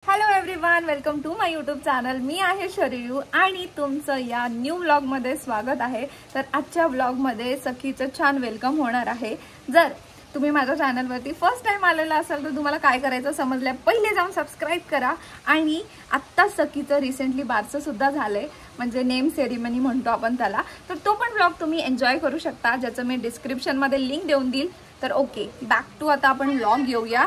Hello everyone, welcome to my YouTube channel. मी आहे शरीयू आणि तुमचं या न्यू व्लॉगमध्ये स्वागत आहे. तर आजच्या व्लॉगमध्ये सखीचं छान वेलकम होणार आहे. जर तुम्ही माझ्या चॅनलवरती फर्स्ट टाइम आलेला असाल तर तुम्हाला काय करायचं समजलं, पहिले जाऊन सबस्क्राईब करा. आणि आत्ता सखीचं रिसेंटली बारसं सुद्धा झालंय, म्हणजे नेम सेरेमनी म्हणतो आपण त्याला. तर तो पण व्लॉग तुम्ही एन्जॉय करू शकता, ज्याचं मी डिस्क्रिप्शनमध्ये लिंक देऊन देईल. तर ओके, बॅक टू आता आपण व्लॉग घेऊया.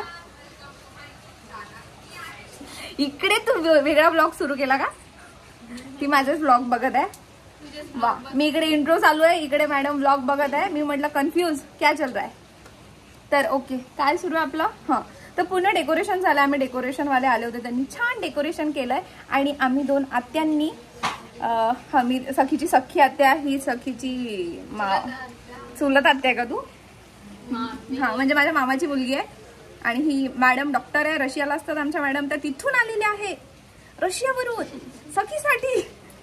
इकडे तू वेगळा ब्लॉग सुरू केला का? ती माझेच ब्लॉग बघत आहे. वा, मी इकडे इंट्रो चालू आहे, इकडे मॅडम ब्लॉग बघत आहे. मी म्हटलं कन्फ्यूज क्या चल रहा है. तर ओके, काय सुरू आहे आपलं? हां, तर पूर्ण डेकोरेशन झालं. आम्ही डेकोरेशनवाले आले होते, त्यांनी छान डेकोरेशन केलंय. आणि आम्ही दोन आत्यांनी, मी सखीची सख्खी आत्या, ही सखीची चुलत आत्या आहे का तू? हां, म्हणजे माझ्या मामाची मुलगी आहे. आणि ही मॅडम डॉक्टर आहे, रशियाला असतात आमच्या मॅडम. त्या तिथून आलेल्या आहे रशियावरून सखीसाठी.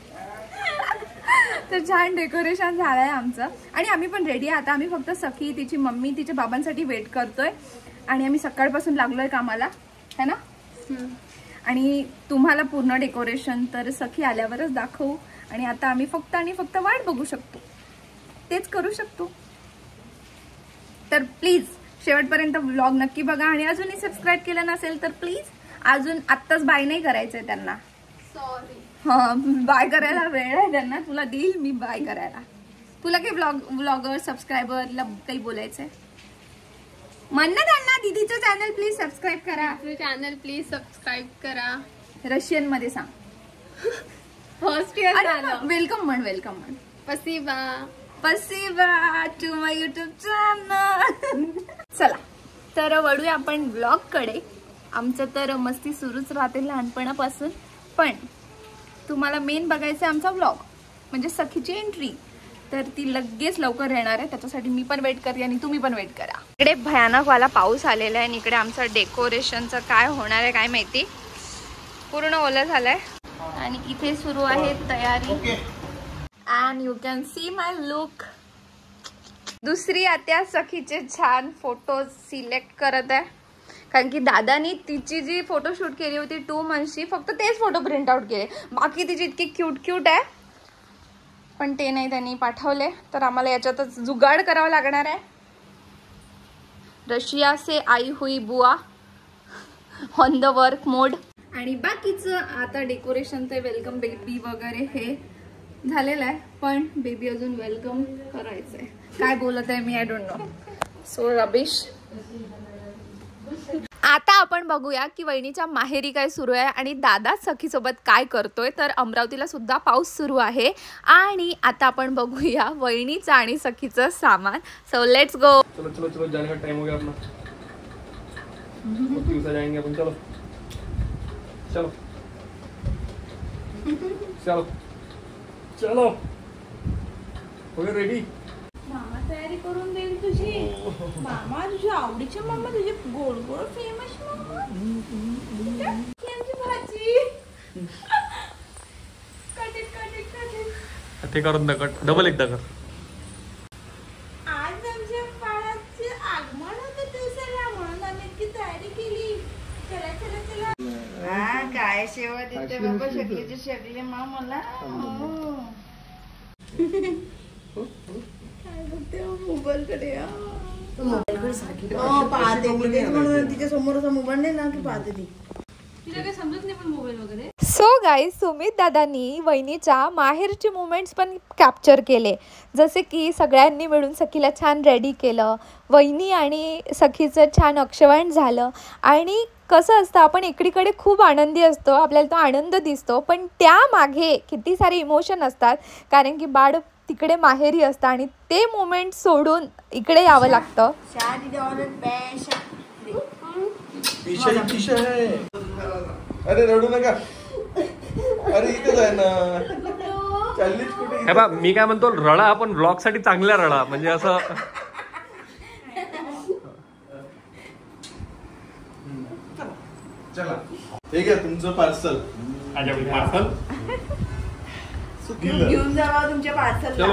तर छान डेकोरेशन झालंय आमचं आणि आम्ही पण रेडी आहे. आता आम्ही फक्त सखी, तिची मम्मी, तिच्या बाबांसाठी वेट करतोय. आणि आम्ही सकाळपासून लागलोय कामाला, है ना? आणि तुम्हाला पूर्ण डेकोरेशन तर सखी आल्यावरच दाखवू. आणि आता आम्ही फक्त वाट बघू शकतो, तेच करू शकतो. तर प्लीज शेवटपर्यंत व्लॉग नक्की बघा. आणि अजूनही सबस्क्राईब केलं नसेल तर प्लीज अजून आत्ताच बाय नाही करायचंय त्यांना. सॉरी. हा, बाय करायला वेळ आहे त्यांना. तुला देईल मी बाय करायला. तुला काही व्लॉगर सबस्क्रायबरला काही बोलायचंय? म्हण ना त्यांना, दीदीचं चॅनल प्लीज सबस्क्राईब करा. चॅनल प्लीज सबस्क्राईब करा. रशियन मध्ये सांग. फर्स्ट इयर झालं. वेलकम म्हण, वेलकम म्हण. पसिबा टू माय युट्यूब चॅनल. चला तर वळूया आपण व्लॉग कडे. आमचं तर मस्ती सुरूच राहते लहानपणापासून, पण तुम्हाला मेन बघायचं आमचा व्लॉग म्हणजे सखीची एंट्री. तर ती लगेच लवकर येणार आहे, त्याच्यासाठी मी पण वेट करते आणि तुम्ही पण वेट करा. इकडे भयानक वाला पाऊस आलेला आहे आणि इकडे आमचं डेकोरेशनचं काय होणार आहे काय माहिती, पूर्ण ओलं झालंय. आणि इथे सुरू आहे तयारी. And you can see my look. दुसरी आत्या सखीचे छान फोटो सिलेक्ट करत आहे, कारण की दादानी तिची जी फोटोशूट केली होती 2 मंथची, फक्त तेच फोटो प्रिंट आउट केले. बाकी तिची इतकी क्यूट आहे, पण ते नाही त्यांनी पाठवले. तर आम्हाला याच्यातच जुगाड करावा लागणार आहे. रशिया से आई हुई बुआ ऑन द वर्क मोड. आणि बाकीचं आता डेकोरेशनचं वेलकम बेबी वगैरे हे झालेलं आहे, पण बेबी अजून वेलकम करायचंय. काय बोलत आहे मी, I don't know. So rubbish. आता आपण बघूया की वहिनीच्या माहेरी काय सुरू आहे आणि दादा सखीसोबत काय करतोय. तर अमरावतीला सुद्धा पाऊस सुरू आहे. आणि आता आपण बघूया वहिनीचं आणि सखीचं सामान. So let's go. चलो चलो चलो, जाने का टाइम हो गया अपना. दिवसा जाएंगे अपन. चलो चलो चलो चलो. Okay, ready? मामा तयारी करून देईल तुझी. मामा तुझ्या आवडीचे मामा, तुझे गोड गोड फेमस मामा. भाजी ते करून दा, कट डबल एकदा कर. आज आमच्या बाळाचे आगमन होतं दिवसाला, म्हणून आम्ही इतकी तयारी केली. चला चला चला. हा, काय सेवा देते बाबा शकलीची शकली मा मला. मोबाईल कडे तिच्या समोर मोबाईल नाही ना की पाहते ती. तिला काही समजत नाही पण मोबाईल वगैरे. सो गाईज, सुमित दादांनी वहिनीच्या माहेरचे मुमेंट्स पण कॅप्चर केले. जसे की सगळ्यांनी मिळून सखीला छान रेडी केलं, वहिनी आणि सखीचं छान अक्षवण झालं. आणि कसं असतं, आपण इकडीकडे खूप आनंदी असतो, आपल्याला तो आनंद दिसतो, पण त्यामागे किती सारे इमोशन असतात. कारण की बाळ तिकडे माहेरी असतं आणि ते मोमेंट सोडून इकडे यावं लागतं. अरे रडू नका. अरे इथेच आहे ना. चाललीच कुठे? हे बा, मी काय म्हणतो, रडा पण ब्लॉग साठी चांगला रडा, म्हणजे असं. चला, हे घ्या तुमचं पार्सल. पार्सल घेऊन जावा तुमच्या पार्सल. चलो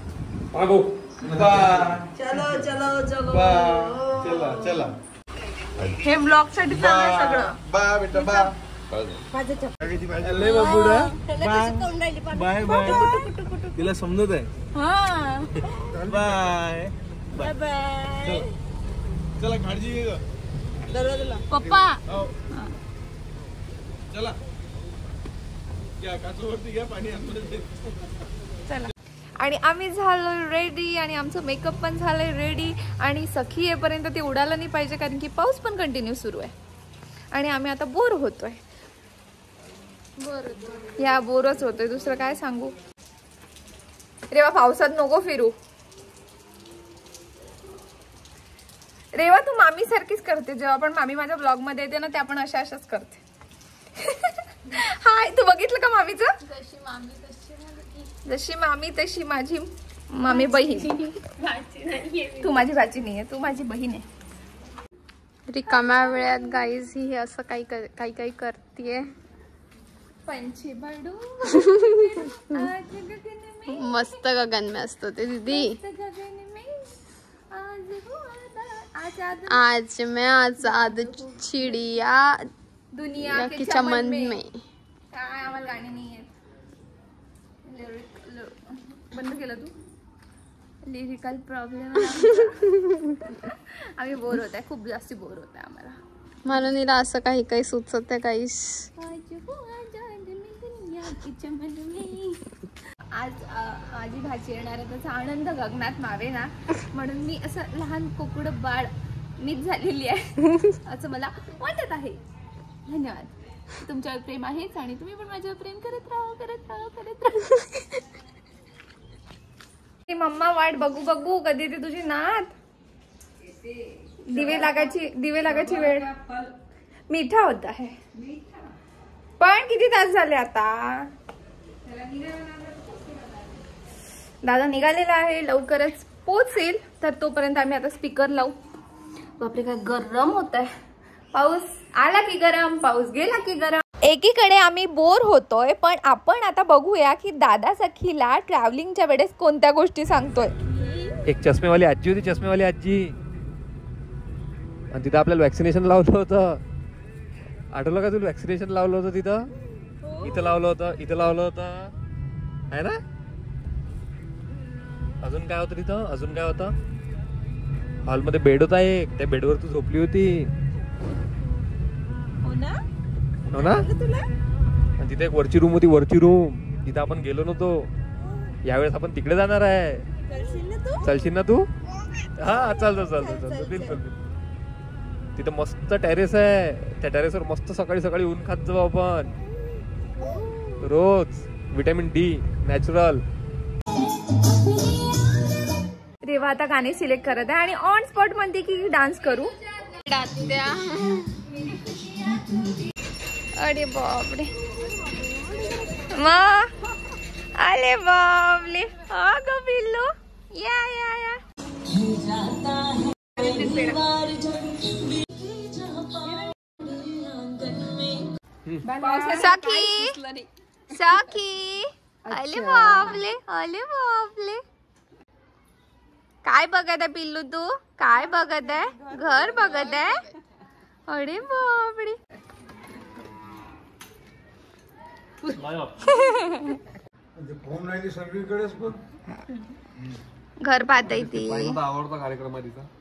मागो. चलो चलो चलो. चला चला. हे ब्लॉग साठी चाललंय सगळं. बा बेटा बा. बाय बाय तिला समजत आहे. Bye bye bye. चला काळजी घे ग. पप्पा चला घ्या काचवरती घ्या पाणी आतमध्ये. चला. आणि आम्ही झालो रेडी आणि आमचं मेकअप पण झालंय रेडी. आणि सखी येईपर्यंत ते उडालं नाही पाहिजे कारण की पाऊस पण कंटिन्यू सुरू आहे आणि आम्ही आता बोर होतोय. या बोरच होतोय, दुसरं काय सांगू. रेवा पावसात नको फिरू. रेवा तू मामी सारखीच करते. जेव्हा पण मामी माझ्या ब्लॉग मध्ये येते ना त्या पण अशाच करते. हाय, तू बघितलं का मामीचं? जशी मामी तशी माझी मामी बहीण. तू माझी भाची नाहीये, तू माझी बहीण आहे. रिकाम्या वेळात गाईज ही असं काही करतीये. पंछी बडू मस्त गगन में असतो ते दीदी. आज मैं आजाद चिड़िया दुनिया के चमन में. काय आम्हाला गाणी नाही आहेत. बंद केलं तू. Lyrical problem. आम्ही बोर होत आहे, खूप जास्ती बोर होत आहे आम्हाला. म्हणून हिला असं काही सुचत आहे काहीच. आज माझी भाजी येणार आहे, त्याचा आनंद गगनात मावे ना. म्हणून मी असं लहान कोकुड बाळ मीच झालेली आहे असं मला वाटत आहे. धन्यवाद. तुमच्यावर प्रेम आहेच आणि तुम्ही पण माझ्यावर प्रेम करत राहा. मम्मा वाट बघू कधी ते तुझी नात. दिवे लागायची वेळ. मीठा होता है पण किती तास झाले आता. दादा निघालेला आहे, लवकरच पोहोचेल. तर तोपर्यंत आम्ही आता स्पीकर लावू. बापरे काय गरम होत आहे. पाऊस आला की गरम, पाऊस गेला की गरम. एकीकडे आम्ही बोर होतोय पण आपण आता बघूया की दादा सखीला ट्रॅव्हलिंगच्या वेळेस कोणत्या गोष्टी सांगतोय. एक चष्मेवाली आजी होती, चष्मेवाली आजी. आणि तिथं आपल्याला वॅक्सिनेशन लावलं होतं. आठवलं का तुला? वॅक्सिनेशन लावलं होतं तिथं. इथं लावलं होतं, इथं लावलं होतं आहे ना. अजून काय होतं तिथं? अजून काय होतं? हॉलमध्ये बेड होता एक, त्या बेडवर तू झोपली होती. हो ना. आणि तिथे एक वरची रूम होती, वरची रूम. तिथं आपण गेलो नव्हतो. यावेळेस आपण तिकडे जाणार आहे. चलशील ना तू? हा चालतो बिलकुल. तिथं मस्त टेरेस आहे. त्या टेरेसवर मस्त सकाळी सकाळी ऊन खात जाऊ आपण रोज. Vitamin D natural. रेवा आता गाणे सिलेक्ट करत आहे आणि ऑन स्पॉट म्हणते की डान्स करू. अरे बापरे. अरे बापले. ग पिल्लू या. सखी अले बापले. काय बघत आहे पिल्लू तू? काय बघत आहे? घर बघत आहे? अरे बापरे. फोन राहिली सगळीकडेच पण घर पाहताय ती. आवडता कार्यक्रम आहे तिचा.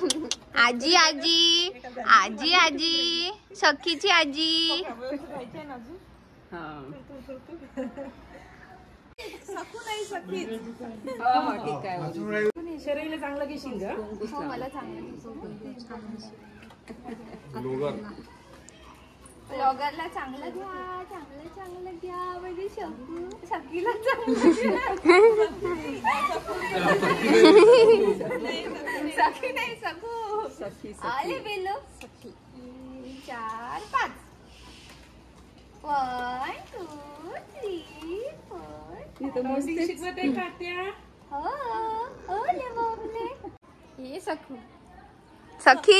आजी सखीची आजी. शरीराला चांगलं घेशील का? मला चांगलं. ब्लॉगरला चांगलं घ्या म्हणजे सखीला सखी नाही सखू. आले बेलो. 4 5 1 2 3 4. शिकवत आहे का त्या? हो ले बाबले. हे सखी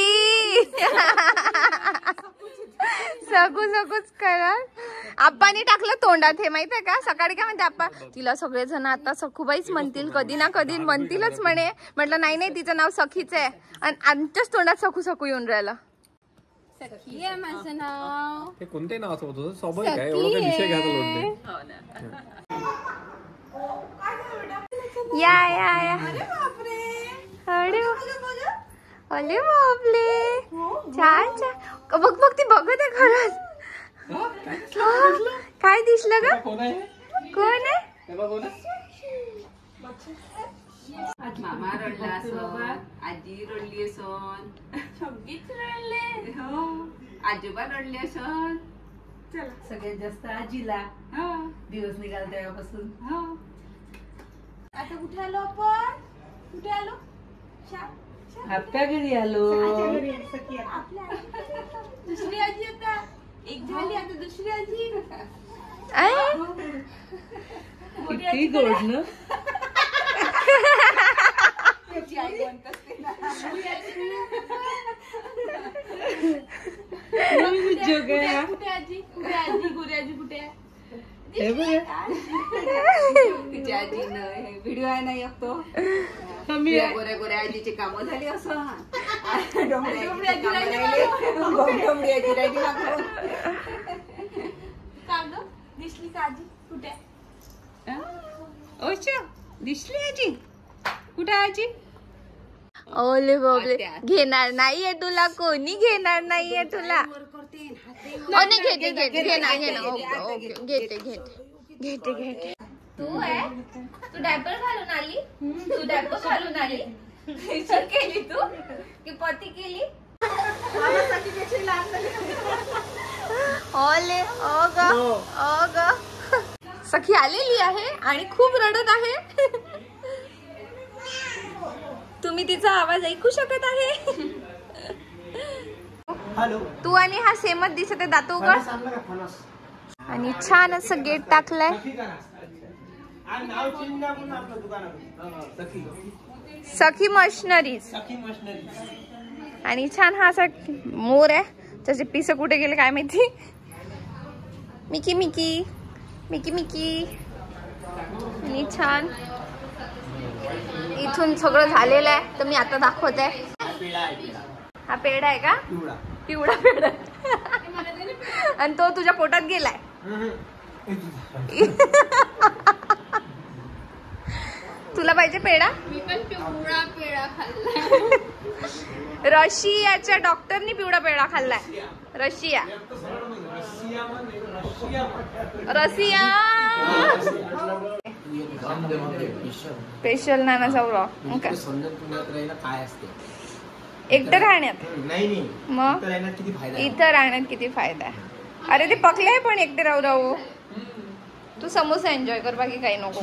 सकूच करा. आप्पानी टाकलं तोंडात हे माहित आहे का. सकाळी काय म्हणते आप्पा, तिला सगळेजण आता सखूबाईच म्हणतील, कधी ना कधी म्हणतीलच म्हणे. म्हटलं नाही तिचं नाव सखीच आहे आणि आमच्याच तोंडात सखू येऊन राहिलं. सखी आहे माझं नाव. हे कोणत्याही नावाचं होतं स्वाभाविक आहे, एवढं काही विषय घ्यायचा लोट नाही. या या या. अरे अरे बापले, छान छान. बघ बघ ती बघत आहे खरंच. काय दिसलं ग? कोण आहे? मामा रडला असं, आजी रडली असन, सगळीच रडले. हो, आजोबा रडले असन. चला सगळ्यात जास्त आजीला दिवस निघाल तेव्हापासून. हो, आता कुठे आलो आपण? कुठे आलो? आपल्या घरी आलो. दुसरी आजी आता एक झाली, आता दुसरी आजी. किती गोड ना. कुठे आजी? कुठे आजी? गोरी आजी कुठे आहे? तिची आजी व्हिडिओ आहे ना एक तो. गोऱ्या गोऱ्या आजीची कामं झाली असं. डोंबडी आजी राहिली. का ग दिसली का आजी? कुठे? ओशा दिसली आजी? कुठे आजी? ओले बाबले, घेणार नाहीये तुला, कोणी घेणार नाहीये तुला. नाही घेते घेते घेणार घेणार. ओके ओके घेते घेते घेते घेते. तू आहे, तू डायपर घालून आली, तू डायपर घालून आली. केली तू की पती केली? ओले ओ ग ओ ग. सखी आलेली आहे आणि खूप रडत आहे. तुम्ही तिचा आवाज ऐकू शकत आहे. तू आणि हा सेमच दिसत आहे, दातो का? आणि छान असं गेट टाकलंय. सखी मशनरीज. आणि छान हा असा मोर आहे, त्याचे पिस कुठे गेले काय माहिती. Mickey Mickey Mickey Mickey. आणि छान इथून सगळं झालेलं आहे, तर मी आता दाखवते. हा पेढा आहे का? पिवळा पेढा. आणि तो तुझ्या पोटात गेलाय. तुला पाहिजे पेढा? मी पण पिवळा पेढा खाल्ला. रशियाच्या डॉक्टरनी पिवळा पेढा खाल्लाय. रशिया रशिया स्पेशल नानाचा व्लॉग. काय असते एकटं राहण्यात? मग इथं राहण्यात किती फायदा आहे. अरे ते पकले आहे पण एकटे राहू राहू. तू समोसा एन्जॉय कर, बाकी काही नको.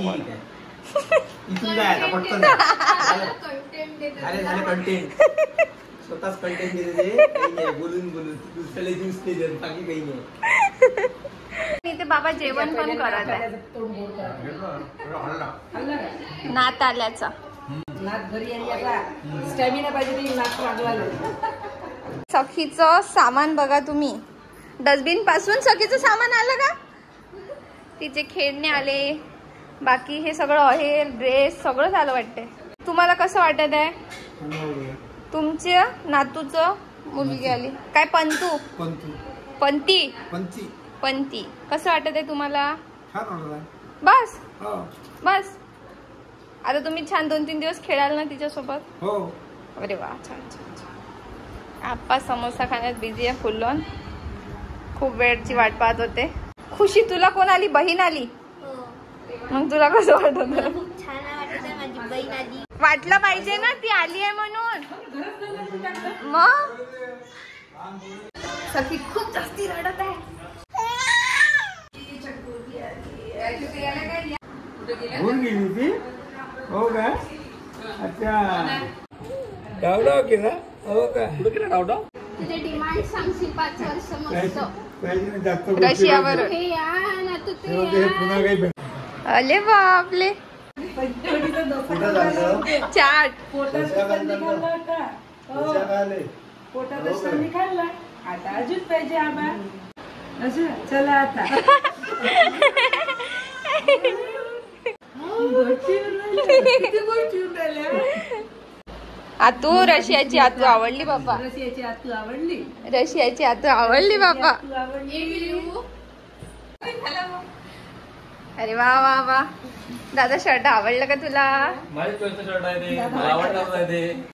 स्वतःच कंटेंट देते, बोलून बोलून दुसऱ्याला ज्यूस नाही देत, बाकी काही नाही. इथे बाबा जेवण पण करत आहे. नात आल्याचा. सखीचं सामान बघा तुम्ही. डस्टबिन पासून सखीचं सामान आलं का? तिचे खेळणे आले, बाकी हे सगळं आहे, ड्रेस सगळं झालं वाटतंय. तुम्हाला कसं वाटत आहे? तुमच्या नातूचं मुलगी आली काय? पंतू पंती पंती. कसं वाटत आहे तुम्हाला? बस बस. आता तुम्ही छान 2-3 दिवस खेळाल ना तिच्यासोबत? हो. अरे वा, छान छान छान. आप्पा समोसा खाण्यात बिझी आहे फुल ऑन. खूप वेळची वाट पाहत होते. खुशी, तुला कोण आली? बहीण आली. मग तुला कसं वाटत? वाटलं पाहिजे ना, ती आली आहे म्हणून. मग सखी खूप जास्ती रडत आहे. गेली ती. हो का? अच्छा, डावडा केला. हो का? कुठे गेला डावडा? तुझे डिमांड सांगशील 5 वर्ष मस्त. रशियावर. अले बापले. चाट पोटात असताना खाल्ला, आता अजून पाहिजे आबा. असं चला आता. आतू रशियाची आतू आवडली बाबा. रशियाची आतू आवडली. रशियाची आतू आवडली बाबा. अरे वा वा वा. दादा शर्ट आवडलं का तुला? माझ्या चॉईसचं शर्ट आहे ते, मला आवडणार आहे ते.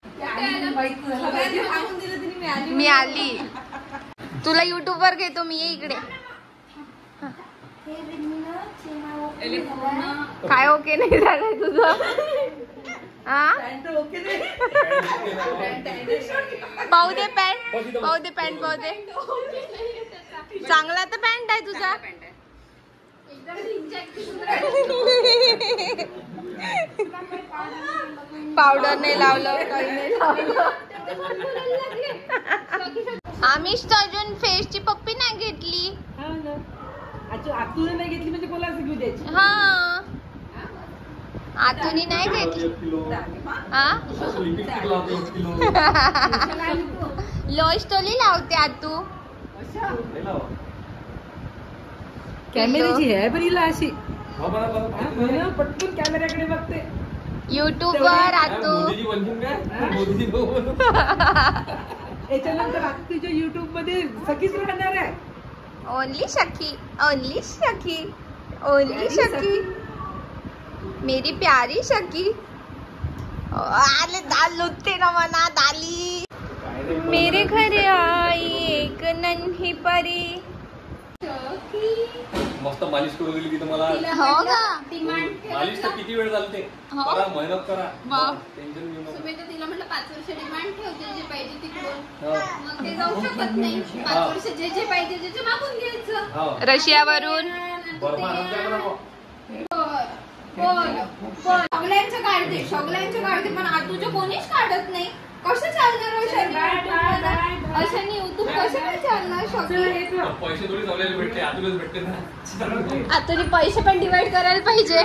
मी आली. तुला युट्यूब वर घेतो मी, ये इकडे. काय ओके नाही झालंय तुझं? हा पाहू दे पॅन्ट, पाहू दे पॅन्ट, पाहू दे. चांगला तर पॅन्ट आहे तुझा. पावडर नाही लावलं, काही नाही लावलं. आम्हीच तर अजून फेसची पप्पी नाही घेतली. आतूने नाही घेतली म्हणजे कोणाला घेऊ द्यायची? हा आतूनी नाही घेतली. लोस्टोली लावते आतू. कॅमेऱ्याची आहे बरी अशी पटकन कॅमेऱ्याकडे बघते. युट्यूब वर आतू. याच्यानंतर आतूच्या युट्यूब मध्ये सखीच राहणार आहे. Only Sakhi, only Sakhi, only Sakhi, मेरी प्यारी सखी. आले दाल लुटते ना मना दाली. मेरे घर आई एक नन्ही परी. मस्त मालिश करून दिली की तुम्हाला. हो का? मालिश तर किती वेळ चालते. करा, मेहनत करा, टेन्शन घेऊ नका. तिला म्हटलं 5 वर्ष डिमांड ठेवते, जे पाहिजे तिकडून. मग ते जाऊ शकत नाही. 5 वर्ष जे जे पाहिजे ते मागून घ्यायचं. रशियावरून सगळ्यांचं काढते, सगळ्यांचं काढते, पण आतूचं कोणीच काढत नाही. कसं चालणार अशाने युट्यूब कसं काय चालणार? पैसे थोडी चाललेले भेटते, आतूनच भेटते ना. आतूनी पैसे पण डिवाइड करायला पाहिजे.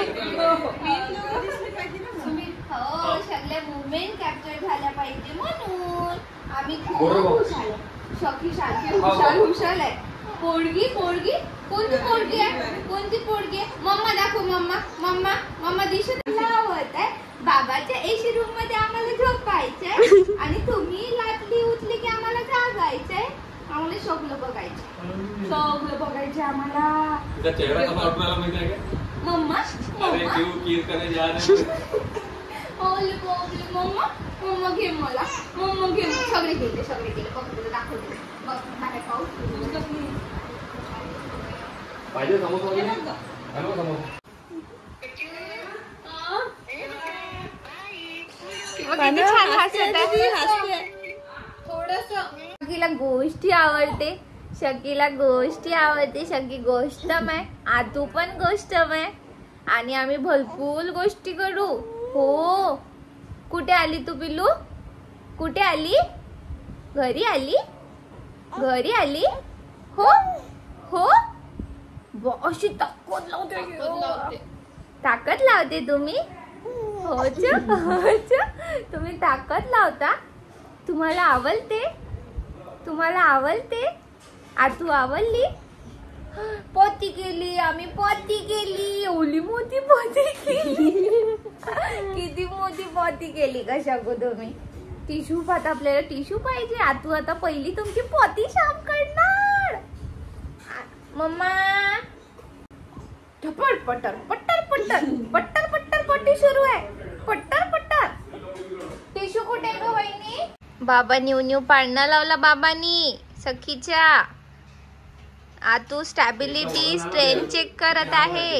हो, सगळ्या मुवमेंट कॅप्चर झाल्या पाहिजे म्हणून आम्ही खूप हुशार. सखी सारखी हुशार आहे. पोडगी पोडगी कोणती पोडगी आहे? कोणती पोडगी आहे? मम्मा दाखव. मम्मा मम्मा मम्मा दिसत लावत आहे. बाबाच्या एसी रूम मध्ये आम्हाला झोपायचंय आणि तुम्ही लाटली उठली की आम्हाला जागायचंय. आम्हाला सगळं बघायचं, सगळं बघायचे आम्हाला. चेहरा कसा वाटला माहिती आहे का? मम्मा अरे क्यों कीर करने जा रहे मम्मा मम्मा घे मला. मम्मा घे. सगळे गेले, सगळे गेले. बघ तुला दाखवते. बघ काय पाऊस पाहिजे समोसा वगैरे हॅलो समोसा. किती छान हसत आहे. शकीला गोष्टी आवडते. शकीला गोष्टी आवडते. शकी गोष्टमय, आतू पण गोष्टमय आणि आम्ही भरपूर गोष्टी करू. हो. कुठे आली तू पिल्लू? कुठे आली? घरी आली? घरी आली? हो हो. अशी ताकद लावते. ताकद लावते तुम्ही? होच तुम्ही ताकद लावता. तुम्हाला आवडते? तुम्हाला आवडते? आतू आवडली? पोती केली आम्ही. पोती केली. ओली मोठी पोती केली. किती मोठी पोती केली कशा गो तुम्ही? टिश्यू पाहता, आपल्याला टिश्यू पाहिजे. आतू आता पहिली तुमची पोती साफ करणार. मम्मा पट्टर पट्टर पट्टर पट्टर पट्टर पट्टी सुरू आहे. पट्टर पट्टर. टिश्यू कुठे ग वहिनी? बाबा न्यू पाळणा लावला बाबांनी सखीच्या. आतू स्टॅबिलिटी स्ट्रेंथ चेक करत आहे.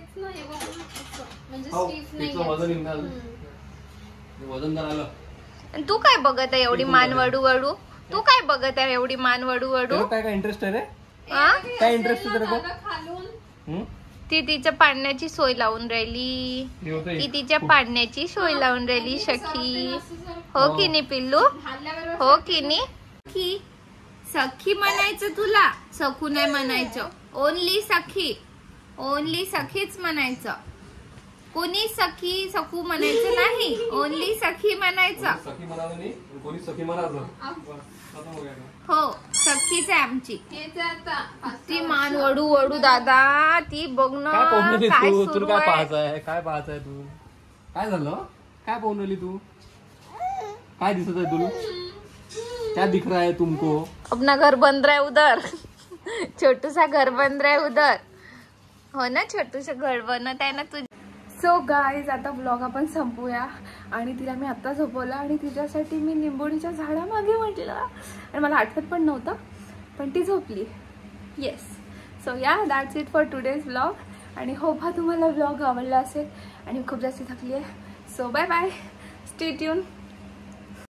वजनदार आलं. तू काय बघत आहे एवढी मान वडू वडू? तू काय बघत आहे एवढी मान वडू वडू? काय काय इंटरेस्ट आहे रे? हा? काय इंटरेस्ट आहे तुला? ती तिच्या पाडण्याची सोय लावून राहिली. ती तिच्या पाडण्याची सोय लावून राहिली सखी. हो की नाही पिल्लू? हो की नाही? सखी म्हणायचं तुला, सखू नाही म्हणायचं. ओनली सखी, ओनली सखीच म्हणायचं. कोणी सखी सखू म्हणायचं नाही. ओनली सखी म्हणायचं. सखी म्हणालं नाही, कोणी सखी म्हणालं. हो सखीच आहे आमची. ती मान वडू वडू दादा. ती बघणं काय सुरू आहे. काय पाहायचंय तू? काय झालं? काय पाहून राहिली तू? काय दिसत आहे तुला? क्या दिख रहा है तुमको? अपना घर बन रहा है उधर. छोटू सा घर बन रहा है उधर. हो ना, छोटू सा घर बनत आहे ना तुझ. सो गाईज, आता ब्लॉग आपण संपूया. आणि तिला मी आत्ता झोपवलं आणि तिच्यासाठी मी निंबोणीच्या झाडामागे म्हटलं आणि मला आठवत पण नव्हतं, पण ती झोपली. Yes. So yeah, that's it for today's blog. आणि होप हा तुम्हाला ब्लॉग आवडला असेल आणि खूप जास्त थकली आहे. So bye bye, stay tune.